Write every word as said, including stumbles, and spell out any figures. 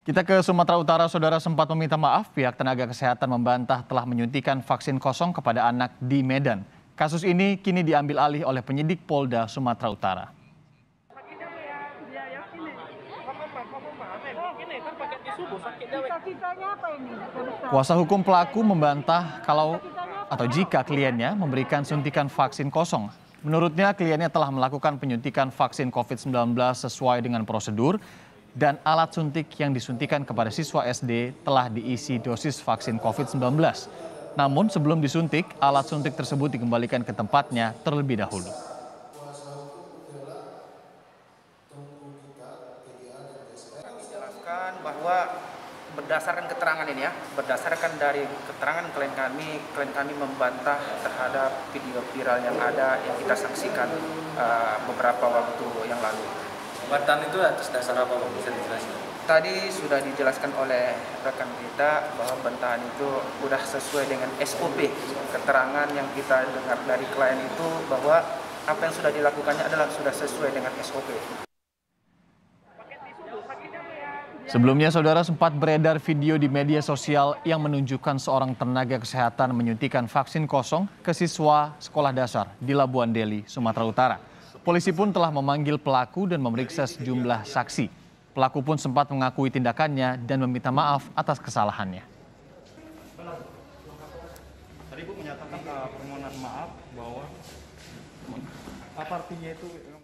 Kita ke Sumatera Utara, saudara sempat meminta maaf pihak tenaga kesehatan membantah telah menyuntikan vaksin kosong kepada anak di Medan. Kasus ini kini diambil alih oleh penyidik Polda Sumatera Utara. Kuasa hukum pelaku membantah kalau atau jika kliennya memberikan suntikan vaksin kosong. Menurutnya kliennya telah melakukan penyuntikan vaksin covid sembilan belas sesuai dengan prosedur dan alat suntik yang disuntikan kepada siswa S D telah diisi dosis vaksin covid sembilan belas. Namun sebelum disuntik, alat suntik tersebut dikembalikan ke tempatnya terlebih dahulu. Jelaskan bahwa berdasarkan keterangan ini ya, berdasarkan dari keterangan klien kami, klien kami membantah terhadap video viral yang ada yang kita saksikan uh, beberapa waktu yang lalu. Bantahan itu atas dasar apa, Bang? Bisa dijelaskan? Tadi sudah dijelaskan oleh rekan kita bahwa bantahan itu sudah sesuai dengan S O P. Keterangan yang kita dengar dari klien itu bahwa apa yang sudah dilakukannya adalah sudah sesuai dengan S O P. Sebelumnya, saudara, sempat beredar video di media sosial yang menunjukkan seorang tenaga kesehatan menyuntikan vaksin kosong ke siswa sekolah dasar di Labuan Deli, Sumatera Utara. Polisi pun telah memanggil pelaku dan memeriksa sejumlah saksi. Pelaku pun sempat mengakui tindakannya dan meminta maaf atas kesalahannya. Tadi Bu menyatakan uh, permohonan maaf bahwa apa artinya itu?